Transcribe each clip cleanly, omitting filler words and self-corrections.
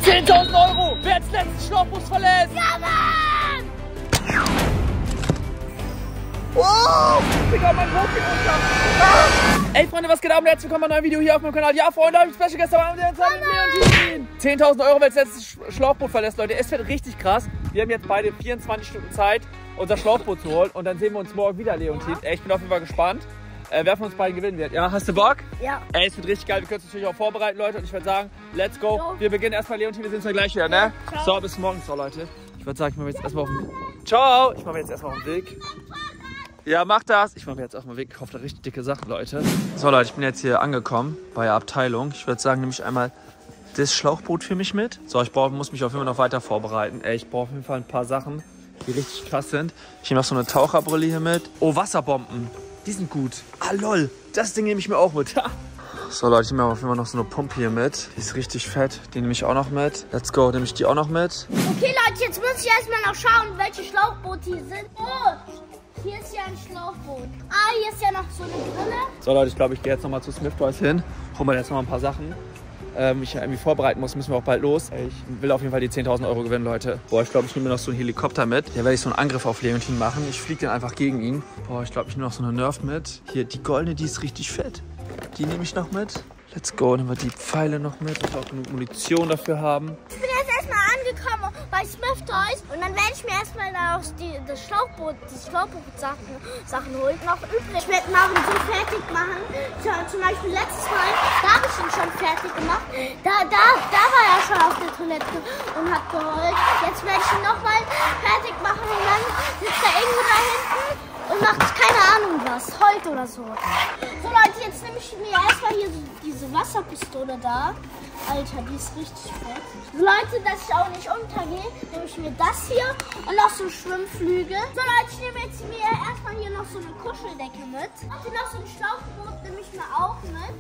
10.000 Euro. Wer als letztes Schlauchboot verlässt? Ja, Mann! Oh! Digga, mein Boot geht unter. Ah! Ey, Freunde, was geht ab? Herzlich willkommen bei einem neuen Video hier auf meinem Kanal. Ja, Freunde, habe ich Special Gäste bei mir. 10.000 Euro, wer als letztes Schlauchboot verlässt, Leute. Es wird richtig krass. Wir haben jetzt beide 24 Stunden Zeit, unser Schlauchboot zu holen. Und dann sehen wir uns morgen wieder, Leontin. Ey, ich bin auf jeden Fall gespannt, wer von uns beiden gewinnen wird. Ja, hast du Bock? Ja. Ey, es wird richtig geil. Wir können uns natürlich auch vorbereiten, Leute. Und ich würde sagen, let's go. Wir beginnen erstmal, Leontin. Wir sehen uns dann gleich wieder, ne? Ciao. So, bis morgen. So, Leute. Ich würde sagen, ich mache mir jetzt erstmal auf den Weg. Ciao. Ich mache mir jetzt erstmal auf den Weg. Ja, mach das. Ich mache mir jetzt erstmal Weg. Ich hoffe, da richtig dicke Sachen, Leute. So, Leute, ich bin jetzt hier angekommen bei der Abteilung. Ich würde sagen, nehme ich einmal das Schlauchboot für mich mit. So, muss mich auf jeden Fall noch weiter vorbereiten. Ey, ich brauche auf jeden Fall ein paar Sachen, die richtig krass sind. Ich nehme noch so eine Taucherbrille hier mit. Oh, Wasserbomben. Die sind gut. Ah, lol. Das Ding nehme ich mir auch mit. So, Leute, ich nehme auf jeden Fall noch so eine Pumpe hier mit. Die ist richtig fett. Die nehme ich auch noch mit. Let's go. Nehme ich die auch noch mit. Okay, Leute, jetzt muss ich erstmal noch schauen, welche Schlauchboote hier sind. Oh, hier ist ja ein Schlauchboot. Ah, hier ist ja noch so eine Brille. So, Leute, ich glaube, ich gehe jetzt nochmal zu Smith Toys hin. Hol mir jetzt noch mal ein paar Sachen. Ich irgendwie vorbereiten muss, müssen wir auch bald los. Ich will auf jeden Fall die 10.000 Euro gewinnen, Leute. Boah, ich glaube, ich nehme mir noch so einen Helikopter mit. Da werde ich so einen Angriff auf Leontin machen. Ich fliege den einfach gegen ihn. Boah, ich glaube, ich nehme noch so eine Nerf mit. Hier, die goldene, die ist richtig fett. Die nehme ich noch mit. Let's go, nehmen wir die Pfeile noch mit. Ich will auch genug Munition dafür haben. Ich bin jetzt erstmal angekommen bei Smith Toys und dann werde ich mir erstmal die Schlauchboot-Sachen holen. Noch übrig. Ich werde Marvin so fertig machen. Zum Beispiel letztes Mal, da habe ich ihn schon fertig gemacht. Da war er schon auf der Toilette und hat geheult. Jetzt werde ich ihn nochmal fertig machen und dann sitzt er irgendwo da hinten und macht keine Ahnung was, heult oder so. So Leute, jetzt nehme ich mir erstmal hier so diese Wasserpistole da. Alter, die ist richtig fett. So Leute, dass ich auch nicht untergehe, nehme ich mir das hier und noch so Schwimmflügel. So Leute, ich nehme jetzt mir erstmal hier noch so eine Kuscheldecke mit. Und hier noch so ein Schlauchboot nehme ich mir auch mit.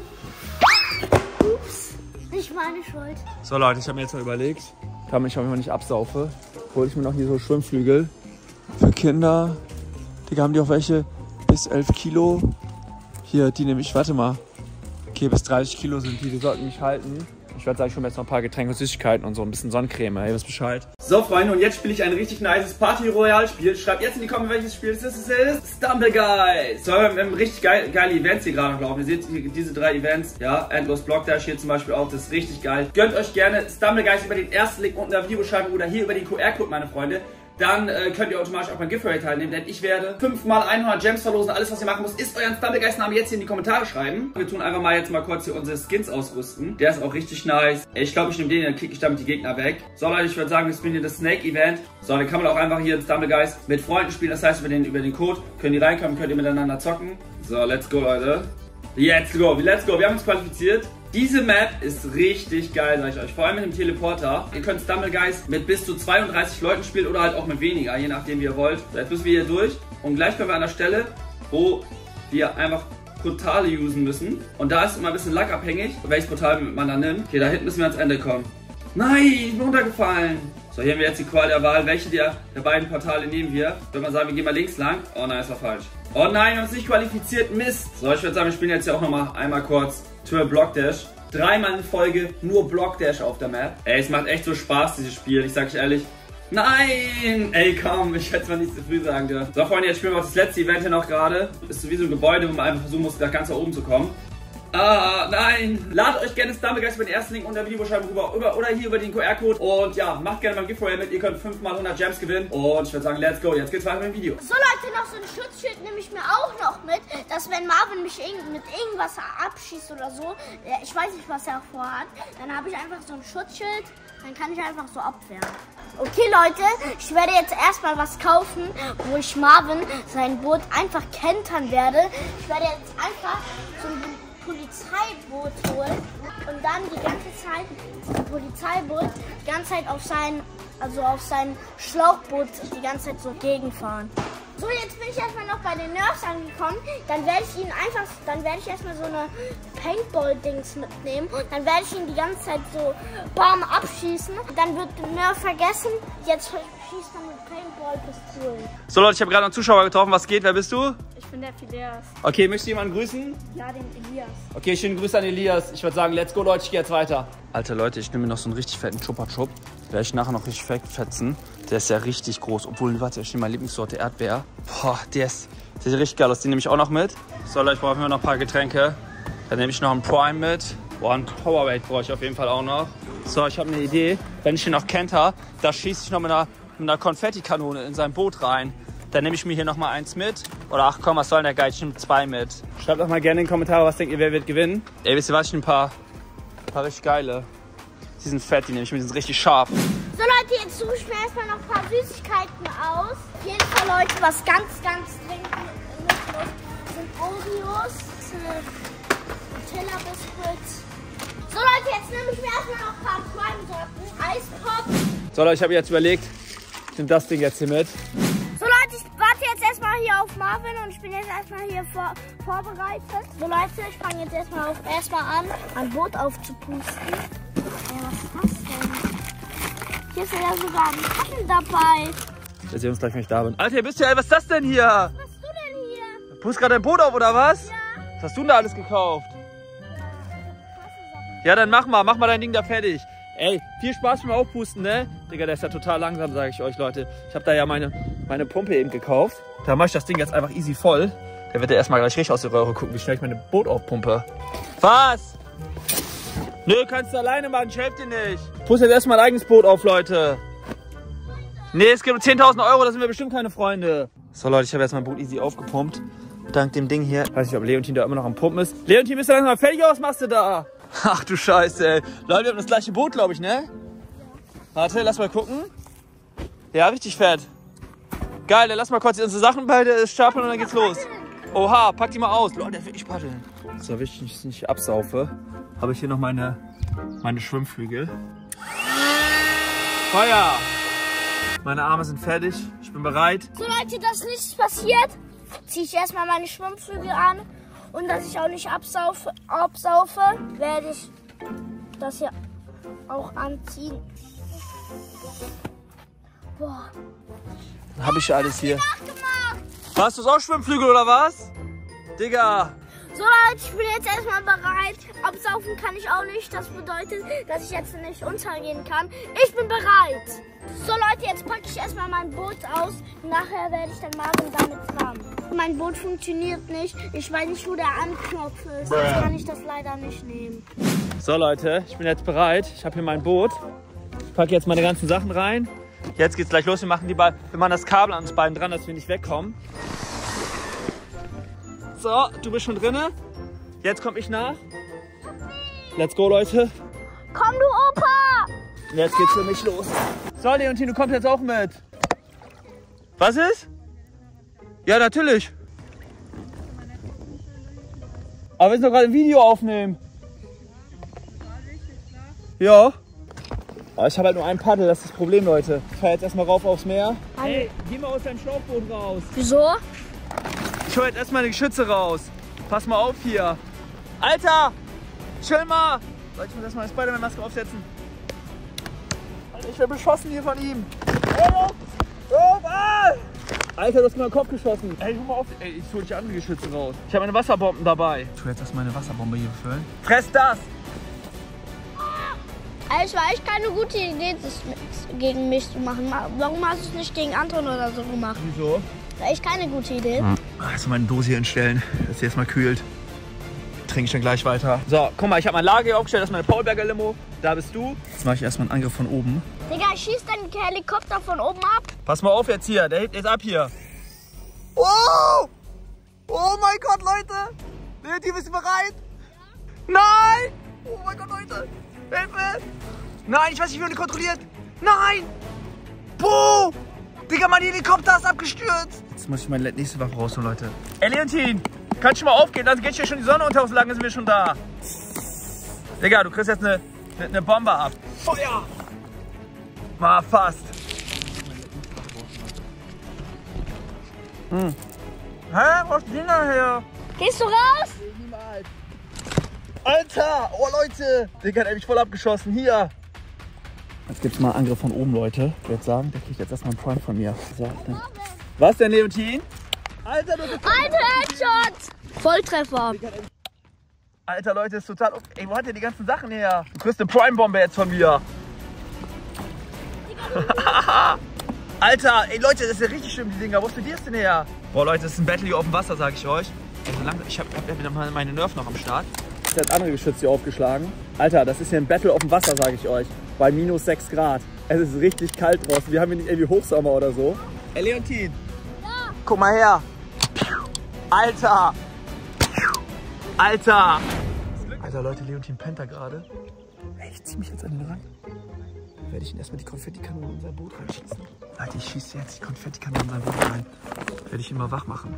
Ups, nicht meine Schuld. So, Leute, ich habe mir jetzt mal überlegt, damit ich auf jeden Fall nicht absaufe, hole ich mir noch hier so Schwimmflügel für Kinder. Digga, haben die auch welche bis 11 Kilo? Hier, die nehme ich, warte mal. Okay, bis 30 Kilo sind die sollten mich halten. Ich werde sagen, ich hole mir jetzt noch ein paar Getränke und Süßigkeiten und so ein bisschen Sonnencreme. Ihr wisst Bescheid. So, Freunde, und jetzt spiele ich ein richtig nices Party Royale Spiel. Schreibt jetzt in die Kommentare, welches Spiel es ist. Es ist Stumble Guys. So, wir haben richtig geile Events hier gerade noch laufen. Ihr seht hier diese 3 Events. Ja, Endlos Block Dash hier zum Beispiel auch. Das ist richtig geil. Gönnt euch gerne Stumble Guys über den ersten Link unten in der Videobeschreibung oder hier über den QR-Code, meine Freunde. Dann könnt ihr automatisch auch beim Giveaway teilnehmen, denn ich werde 5 mal 100 Gems verlosen. Alles, was ihr machen müsst, ist euren Stumblegeist-Namen jetzt hier in die Kommentare schreiben. Wir tun einfach mal jetzt mal kurz hier unsere Skins ausrüsten. Der ist auch richtig nice. Ich glaube, ich nehme den, dann klicke ich damit die Gegner weg. So, Leute, ich würde sagen, wir spielen hier das Snake-Event. So, dann kann man auch einfach hier in Stumblegeist mit Freunden spielen. Das heißt, über den Code können die reinkommen, könnt ihr miteinander zocken. So, let's go, Leute. Let's go, let's go. Wir haben uns qualifiziert. Diese Map ist richtig geil, sag ich euch. Vor allem mit dem Teleporter. Ihr könnt Stumble Guys mit bis zu 32 Leuten spielen oder halt auch mit weniger, je nachdem wie ihr wollt. So, jetzt müssen wir hier durch. Und gleich kommen wir an der Stelle, wo wir einfach Portale usen müssen. Und da ist immer ein bisschen Luck abhängig, welches Portal man dann nimmt. Okay, da hinten müssen wir ans Ende kommen. Nein, ich bin runtergefallen. So, hier haben wir jetzt die Qual der Wahl. Welche der beiden Portale nehmen wir? Wenn man sagen, wir gehen mal links lang. Oh nein, das war falsch. Oh nein, wir haben uns nicht qualifiziert. Mist. So, ich würde sagen, wir spielen jetzt hier auch nochmal einmal kurz Tour Block Dash. 3-mal in Folge nur Block Dash auf der Map. Ey, es macht echt so Spaß, dieses Spiel. Ich sag euch ehrlich. Nein! Ey, komm, ich hätte es mal nicht zu früh sagen dürfen. So, Freunde, jetzt spielen wir auch das letzte Event hier noch gerade. Ist sowieso ein Gebäude, wo man einfach versuchen muss, da ganz nach oben zu kommen. Ah, nein! Ladet euch gerne Stumble Guys über den ersten Link unter der Videobeschreibung rüber oder hier über den QR-Code. Und ja, macht gerne beim Giveaway mit. Ihr könnt 5 mal 100 Gems gewinnen. Und ich würde sagen, let's go. Jetzt geht's weiter mit dem Video. So Leute, noch so ein Schutzschild nehme ich mir auch noch mit, dass wenn Marvin mich mit irgendwas abschießt oder so, ich weiß nicht, was er vorhat, dann habe ich einfach so ein Schutzschild, dann kann ich einfach so abwehren. Okay Leute, ich werde jetzt erstmal was kaufen, wo ich Marvin sein Boot einfach kentern werde. Ich werde jetzt einfach so ein Polizeiboot holen und dann die ganze Zeit auf sein Schlauchboot die ganze Zeit so gegenfahren. So, jetzt bin ich erstmal noch bei den Nerfs angekommen. Dann werde ich erstmal so eine Paintball-Dings mitnehmen. Dann werde ich ihn die ganze Zeit so bam abschießen. Dann wird Nerf vergessen. Jetzt schießt er mit Paintball-Pistolen. So Leute, ich habe gerade noch einen Zuschauer getroffen. Was geht? Wer bist du? Ich bin der Phileas. Okay, möchtest du jemanden grüßen? Ja, den Elias. Okay, schönen Grüße an Elias. Ich würde sagen, let's go Leute, ich gehe jetzt weiter. Alter Leute, ich nehme mir noch so einen richtig fetten Chupa Chup. Werde ich nachher noch richtig fetzen. Der ist ja richtig groß. Obwohl, warte, ich nehme meine Lieblingssorte Erdbeer. Boah, der sieht richtig geil aus. Den nehme ich auch noch mit. So Leute, ich brauche immer noch ein paar Getränke. Dann nehme ich noch einen Prime mit. Boah, einen Powerade brauche ich auf jeden Fall auch noch. So, ich habe eine Idee. Wenn ich ihn noch kenter, da schieße ich noch mit einer Konfettikanone in sein Boot rein. Dann nehme ich mir hier noch mal eins mit. Oder ach komm, was soll denn der Geiz? Ich nehme 2 mit. Schreibt doch mal gerne in die Kommentare, was denkt ihr, wer wird gewinnen. Ey, wisst ihr was? Ich nehme ein paar richtig geile. Die sind fett, die nehme ich mit, die sind richtig scharf. So Leute, jetzt suche ich mir erstmal noch ein paar Süßigkeiten aus. Auf jeden Fall Leute, was ganz dringend muss, sind Oreos, Nutella-Biscuits. So Leute, jetzt nehme ich mir erstmal noch ein paar Prime-Sorten. Eispop. So Leute, ich habe jetzt überlegt, ich nehme das Ding jetzt hier mit. So Leute, ich warte jetzt erstmal hier auf Marvin und ich bin jetzt erstmal hier vorbereitet. So Leute, ich fange jetzt erstmal an, mein Boot aufzupusten. Was ist das denn? Hier ist ja sogar ein Pappen dabei. Wir sehen uns gleich, wenn ich da bin. Alter, ihr bist ja, was ist das denn hier? Was machst du denn hier? Du pust gerade dein Boot auf, oder was? Ja. Was hast du denn da alles gekauft? Ja, dann mach mal dein Ding da fertig. Ey, viel Spaß beim Aufpusten, ne? Digga, der ist ja total langsam, sage ich euch, Leute. Ich habe da ja meine Pumpe eben gekauft. Da mache ich das Ding jetzt einfach easy voll. Der wird ja erstmal gleich richtig aus der Röhre gucken, wie schnell ich meine Boot aufpumpe. Was? Nö, kannst du alleine machen, ich helfe dir nicht. Ich puste jetzt erstmal ein eigenes Boot auf, Leute. Nee, es gibt 10.000 Euro, da sind wir bestimmt keine Freunde. So, Leute, ich habe jetzt mein Boot easy aufgepumpt. Dank dem Ding hier. Ich weiß nicht, ob Leontin da immer noch am Pumpen ist. Leontin, bist du langsam mal fertig, was machst du da? Ach du Scheiße, ey. Leute, wir haben das gleiche Boot, glaube ich, ne? Warte, lass mal gucken. Ja, richtig fett. Geil, dann lass mal kurz unsere Sachen beide stapeln und dann geht's los. Oha, pack die mal aus. Leute, der will ich paddeln. So, damit ich nicht absaufe, habe ich hier noch meine Schwimmflügel. Feuer! Meine Arme sind fertig. Ich bin bereit. So Leute, dass nichts passiert, ziehe ich erstmal meine Schwimmflügel an. Und dass ich auch nicht absaufe, werde ich das hier auch anziehen. Boah. Habe ich alles hier. Hast du auch Schwimmflügel oder was? Digga. So Leute, ich bin jetzt erstmal bereit. Absaufen kann ich auch nicht. Das bedeutet, dass ich jetzt nicht untergehen kann. Ich bin bereit. So Leute, jetzt packe ich erstmal mein Boot aus. Nachher werde ich dann Marvin damit fahren. Mein Boot funktioniert nicht. Ich weiß nicht, wo der Anknopf ist. Jetzt kann ich das leider nicht nehmen. So Leute, ich bin jetzt bereit. Ich habe hier mein Boot. Ich packe jetzt meine ganzen Sachen rein. Jetzt geht's gleich los. Wir machen das Kabel an uns beiden dran, dass wir nicht wegkommen. So, du bist schon drinne. Jetzt komme ich nach. Let's go, Leute. Komm, du Opa! Jetzt geht's für mich los. So, Leontin, du kommst jetzt auch mit. Was ist? Ja, natürlich. Aber wir sind doch gerade ein Video aufnehmen. Ja. Oh, ich habe halt nur ein Paddel, das ist das Problem, Leute. Ich fahre jetzt erstmal rauf aufs Meer. Hey, geh mal aus deinem Schlauchboot raus. Wieso? Ich hole jetzt erstmal die Geschütze raus. Pass mal auf hier. Alter, chill mal. Ich muss erstmal eine Spider-Man-Maske aufsetzen. Alter, ich werde beschossen hier von ihm. Alter, du hast mir den Kopf geschossen. Ey, guck mal auf. Ey, ich hole dich andere Geschütze raus. Ich habe meine Wasserbomben dabei. Ich tue jetzt erstmal eine Wasserbombe hier befüllen. Fress das! Es war echt keine gute Idee, das gegen mich zu machen. Warum hast du es nicht gegen Anton oder so gemacht? Wieso? Das war echt keine gute Idee. Also meine Dose hier hinstellen, dass sie erstmal kühlt. Trinke ich dann gleich weiter. So, guck mal, ich habe mein Lager hier aufgestellt. Das ist meine Paulberger Limo. Da bist du. Jetzt mache ich erstmal einen Angriff von oben. Digga, ich schieß den Helikopter von oben ab. Pass mal auf jetzt hier. Der hebt jetzt ab hier. Oh! Oh mein Gott, Leute! Leontin, bist du bereit? Ja. Nein! Oh mein Gott, Leute! Hilfe! Nein, ich weiß nicht, wie man den kontrolliert. Nein! Boah! Digga, mein Helikopter ist abgestürzt. Jetzt muss ich meine nächste Waffe rausholen, Leute. Ey, Leontin! Kannst du mal aufgehen? Dann geht hier schon die Sonne unter, so lange sind wir schon da. Digga, du kriegst jetzt eine Bombe ab. Feuer! Mal fast. Hä? Wo ist die Dinger her? Gehst du raus? Niemals. Alter! Oh, Leute! Digga, der hat mich voll abgeschossen. Hier! Jetzt gibt's mal einen Angriff von oben, Leute. Ich würde sagen, der kriegt jetzt erstmal einen Prime von mir. So, dann. Was denn, Leontin? Alter, du bist... Alter, Headshot! Volltreffer. Alter, Leute, ist total... Ey, wo hat der die ganzen Sachen her? Du kriegst eine Prime-Bombe jetzt von mir. Alter, ey, Leute, das ist ja richtig schlimm, die Dinger. Wo studierst du denn her? Boah, Leute, das ist ein Battle hier auf dem Wasser, sag ich euch. Ey, solange... Ich hab meine Nerf noch am Start. Ich hab das andere Geschütz hier aufgeschlagen. Alter, das ist hier ein Battle auf dem Wasser, sag ich euch. Bei minus 6 Grad. Es ist richtig kalt draußen. Wir haben hier nicht irgendwie Hochsommer oder so. Ey, Leontin. Ja. Guck mal her. Alter. Alter. Alter, Leute, Leontin pennt da gerade. Ey, ich zieh mich jetzt an den Rand. Dann werde ich ihn erstmal die Konfettikanone in sein Boot reinschießen. Leute, ich schieße jetzt die Konfettikanone in sein Boot rein. Werde ich ihn mal wach machen.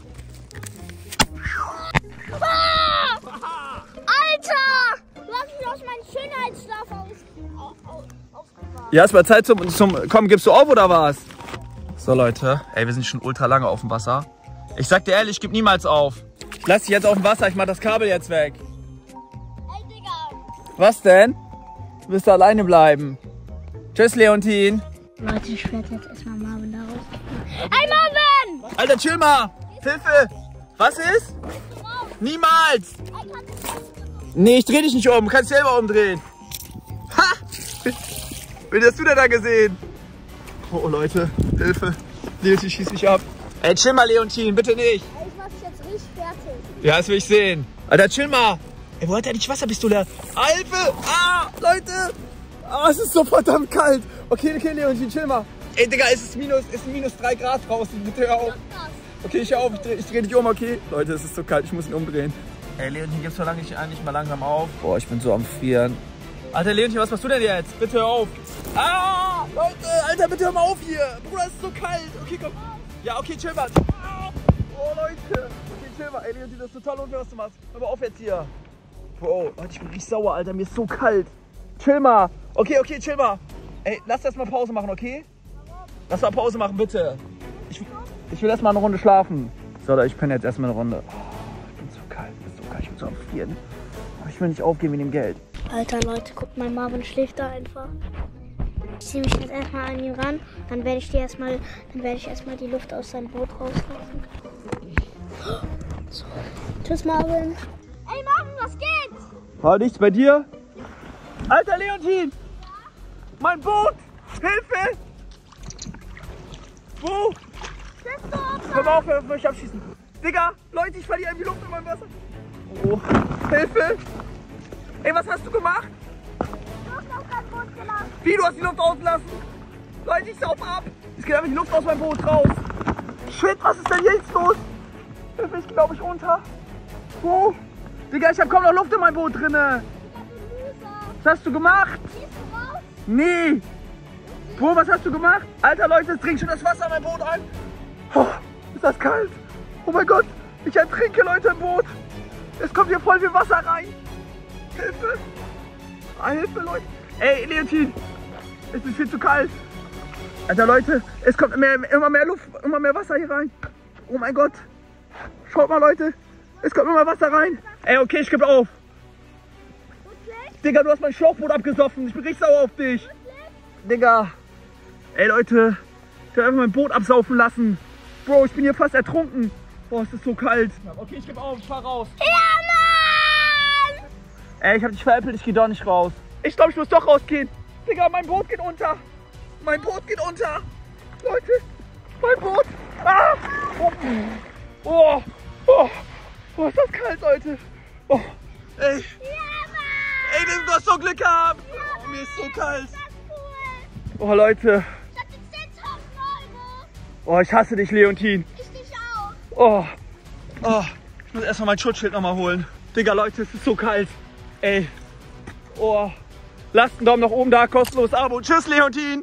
Alter! Du hast mich aus meinem Schönheitsschlaf aufgewacht. Ja, es war Zeit zum... Komm, gibst du auf oder was? So, Leute. Ey, wir sind schon ultra lange auf dem Wasser. Ich sag dir ehrlich, ich gebe niemals auf. Ich lass dich jetzt auf dem Wasser. Ich mach das Kabel jetzt weg. Ey, Digga. Was denn? Du wirst da alleine bleiben. Tschüss, Leontin. Leute, ich werde jetzt erstmal Marvin da raus. Ey, Marvin! Alter, chill mal. Hilfe. Was ist? Niemals. Nee, ich dreh dich nicht um. Du kannst selber umdrehen. Ha! Wen hast du denn da gesehen? Oh, Leute. Hilfe. Leontin schießt mich ab. Ey, chill mal, Leontin. Bitte nicht. Ey, ich mach dich jetzt richtig fertig. Ja, das will ich sehen. Alter, chill mal. Ey, wo hat der die Wasserpistole? Hilfe! Ah, Leute! Ah, es ist so verdammt kalt. Okay, Leontin, chill mal. Ey, Digga, es ist minus 3 Grad draußen. Bitte hör auf. Okay, ich hör auf. Ich dreh dich um, okay? Leute, es ist so kalt. Ich muss ihn umdrehen. Ey, Leontin, gibst du lange nicht mal langsam auf. Boah, ich bin so am Frieren. Alter, Leontin, was machst du denn jetzt? Bitte hör auf. Ah, Leute, Alter, bitte hör mal auf hier. Bruder, es ist so kalt. Okay, komm. Ja, okay, chill mal. Oh, Leute. Okay, chill mal. Ey, Leontin, das ist total unfair, was du machst. Hör mal auf jetzt hier. Bro, Leute, ich bin richtig sauer, Alter. Mir ist so kalt. Chill mal. Okay, chill mal. Ey, lass erst mal Pause machen, okay? Lass mal Pause machen, bitte. Ich will erst mal eine Runde schlafen. So, ich penne jetzt erstmal eine Runde. Oh, ich bin so kalt, ich bin so am Frieren. Aber ich will nicht aufgeben in dem Geld. Alter, Leute, guckt mal, Marvin schläft da einfach. Ich ziehe mich jetzt erstmal an ihn ran. Dann werde ich erstmal die Luft aus seinem Boot rauslassen. So. Tschüss, Marvin. Ey, Marvin, was geht? War nichts bei dir? Alter, Leontin! Ja? Mein Boot! Hilfe! Wo? Hör mal auf, hör mich abschießen. Digga, Leute, ich verliere irgendwie Luft in meinem Wasser. Oh, Hilfe! Ey, was hast du gemacht? Du hast auf dein Boot gelassen. Wie, du hast die Luft ausgelassen? Leute, ich sauf ab. Es geht einfach die Luft aus meinem Boot raus. Shit, was ist denn jetzt los? Hilfe, ich glaube ich unter. Wo? Digga, ich hab kaum noch Luft in meinem Boot drinne. Was hast du gemacht? Nee. Bro, was hast du gemacht? Alter, Leute, es dringt schon das Wasser in mein Boot ein. Oh, ist das kalt? Oh mein Gott, ich ertrinke, Leute, im Boot. Es kommt hier voll viel Wasser rein. Hilfe. Hilfe, Leute. Ey, Leontin, es ist viel zu kalt. Alter, Leute, es kommt immer mehr Luft, immer mehr Wasser hier rein. Oh mein Gott. Schaut mal, Leute, es kommt immer Wasser rein. Ey, okay, ich gebe auf. Digga, du hast mein Schlauchboot abgesoffen. Ich bin richtig sauer auf dich. Digga. Ey, Leute. Ich hab einfach mein Boot absaufen lassen. Bro, ich bin hier fast ertrunken. Boah, es ist so kalt. Okay, ich gebe auf. Ich fahr raus. Ja, Mann! Ey, ich hab dich veräppelt. Ich geh doch nicht raus. Ich glaube, ich muss doch rausgehen. Digga, mein Boot geht unter. Mein Boot geht unter. Leute, mein Boot. Ah! Oh, oh, oh, ist das kalt, Leute. Oh, ey. Ey, du hast so Glück gehabt! Oh, mir ist so kalt! Oh, Leute! Ich hab jetzt 10.000 Euro! Oh, ich hasse dich, Leontin! Ich dich auch! Oh! Oh! Ich muss erstmal mein Schutzschild nochmal holen. Digga, Leute, es ist so kalt! Ey! Oh! Lasst einen Daumen nach oben da, kostenloses Abo! Tschüss, Leontin!